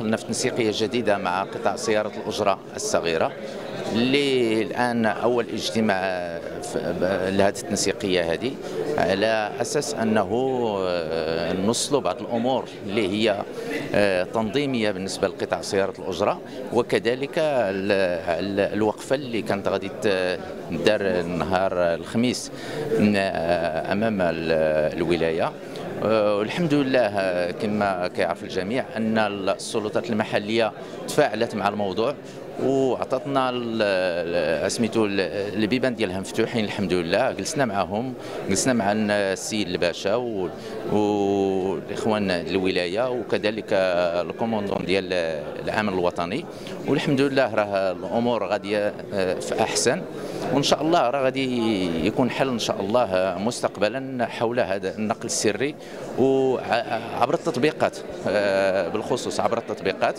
دخلنا في تنسيقيه جديده مع قطاع سياره الاجره الصغيره، اللي الان اول اجتماع لهذه التنسيقيه هذه على اساس انه نوصلوا بعض الامور اللي هي تنظيميه بالنسبه لقطاع سياره الاجره، وكذلك الوقفه اللي كانت غادي تدار نهار الخميس امام الولايه. والحمد لله كما كيعرف الجميع ان السلطات المحليه تفاعلت مع الموضوع وعطاتنا سميتو البيبان ديالها مفتوحين الحمد لله. جلسنا معهم، جلسنا مع السيد الباشا والاخوان الولايه وكذلك الكوموندون ديال العامل الوطني، والحمد لله راه الامور غاديه في احسن، وان شاء الله راه غادي يكون حل ان شاء الله مستقبلا حول هذا النقل السري وعبر التطبيقات، بالخصوص عبر التطبيقات.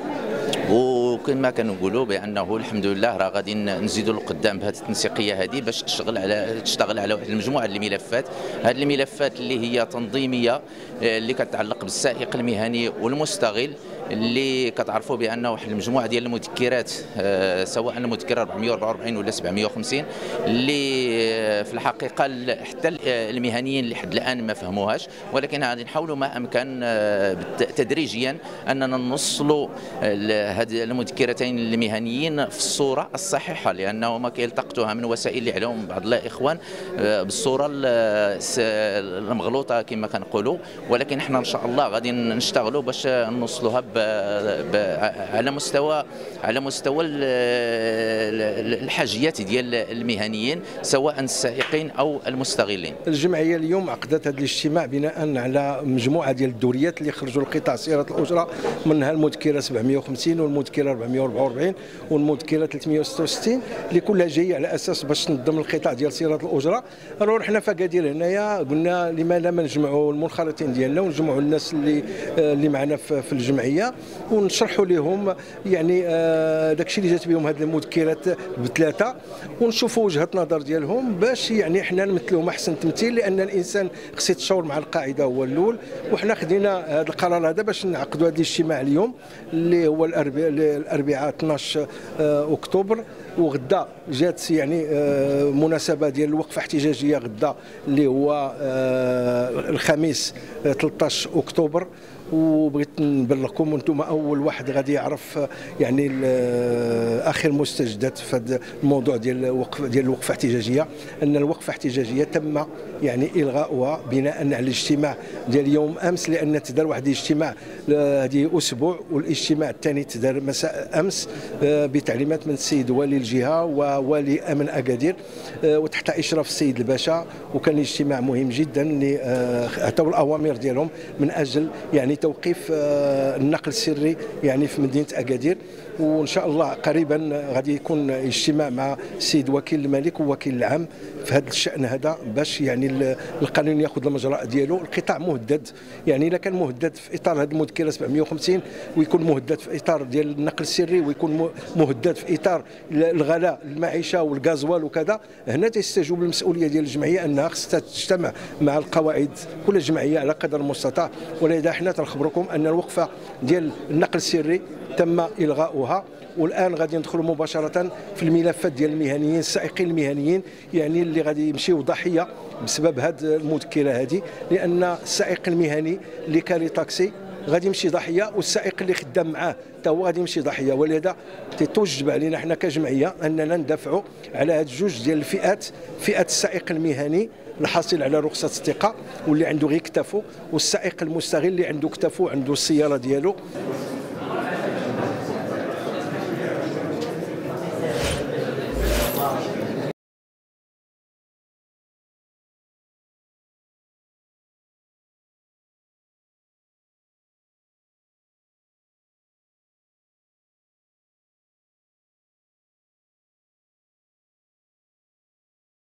وكما كنقولوا بانه الحمد لله راه غادي نزيدوا لقدام بهذه التنسيقيه هذه باش تشتغل على واحد المجموعه من الملفات. هذه الملفات اللي هي تنظيميه اللي كتعلق بالسائق المهني والمستغل، اللي كتعرفوا بانه واحد المجموعه ديال المذكرات سواء المذكره 444 ولا 750 اللي في الحقيقه حتى المهنيين لحد الان ما فهموهاش، ولكن غادي نحاولوا ما امكن تدريجيا اننا نوصلوا هذه المذكرتين المهنيين في الصوره الصحيحه، لانه ما كيلتقطوها من وسائل الاعلام بعض الاخوان بالصوره المغلوطه كما كنقولوا، ولكن احنا ان شاء الله غادي نشتغلوا باش نوصلوها على مستوى الحاجيات ديال المهنيين سواء السائقين او المستغلين. الجمعيه اليوم عقدت هذا الاجتماع بناء على مجموعه ديال الدوريات اللي خرجوا لقطاع سياره الاجره، منها المذكره 750 والمذكره 444 والمذكره 366 اللي كلها جايه على اساس باش تنظم القطاع ديال سياره الاجره. الوغ حنا في اكادير هنايا قلنا لماذا ما نجمعوا المنخرطين ديالنا ونجمعوا الناس اللي معنا في الجمعيه ونشرحوا لهم يعني داكشي اللي جات بهم هذه المذكرات بثلاثه، ونشوفوا وجهه نظر ديالهم باش يعني حنا نمثلوهم احسن تمثيل، لان الانسان خص يتشاور مع القاعده هو الاول. وحنا خدينا هذا القرار هذا باش نعقدوا هذا الاجتماع اليوم اللي هو الاربعاء 12 اكتوبر، وغدا جات يعني مناسبه ديال الوقفه احتجاجيه غدا اللي هو الخميس 13 اكتوبر. وبغيت نبلغكم وانتم اول واحد غادي يعرف يعني اخر مستجدات في هذا الموضوع ديال الوقفه الاحتجاجيه، ان الوقفه الاحتجاجيه تم يعني الغاؤها بناء على الاجتماع ديال يوم امس، لان تدار واحد الاجتماع هذه اسبوع، والاجتماع الثاني تدار مساء امس بتعليمات من السيد والي الجهه ووالي امن اكادير وتحت اشراف السيد الباشا، وكان اجتماع مهم جدا اللي عطاو الاوامر ديالهم من اجل يعني توقيف النقل السري يعني في مدينه اكادير. وان شاء الله قريبا غادي يكون اجتماع مع السيد وكيل الملك ووكيل العام في هذا الشان هذا باش يعني القانون ياخذ المجرى ديالو. القطاع مهدد، يعني الا كان مهدد في اطار هذه المذكره 750 ويكون مهدد في اطار ديال النقل السري ويكون مهدد في اطار الغلاء المعيشه والغازوال وكذا، هنا تستجوب المسؤوليه ديال الجمعيه انها خصها تجتمع مع القواعد كل جمعيه على قدر المستطاع. ولذا حنا تنخبركم ان الوقفه ديال النقل السري تم الغاؤها، والان غادي ندخلوا مباشره في الملفات ديال المهنيين السائقين المهنيين، يعني اللي غادي يمشيو ضحيه بسبب هذه المذكره هذه، لان السائق المهني اللي كاري طاكسي غادي يمشي ضحيه، والسائق اللي خدام معاه حتى هو غادي يمشي ضحيه. ولذا تتوجب علينا حنا كجمعيه اننا ندافعوا على هاد جوج ديال الفئات، فئه السائق المهني الحاصل على رخصه الثقه واللي عنده غير كتافو، والسائق المستغل اللي عنده كتافو عنده السياره ديالو.